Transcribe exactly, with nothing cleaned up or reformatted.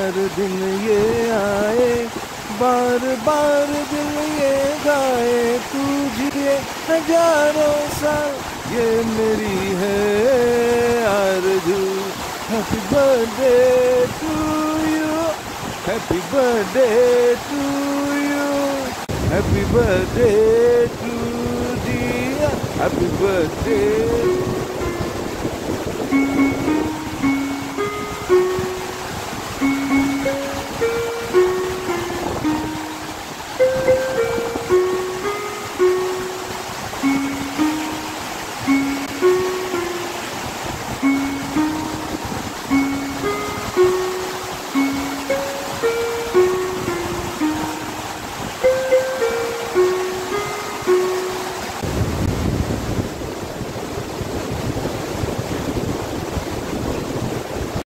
हर दिन ये आए, बार बार दिल ये गाए, तू जिए हजारों साल, ये मेरी है आरज़ू। Happy birthday to you, happy birthday to you, happy birthday to dear, happy birthday.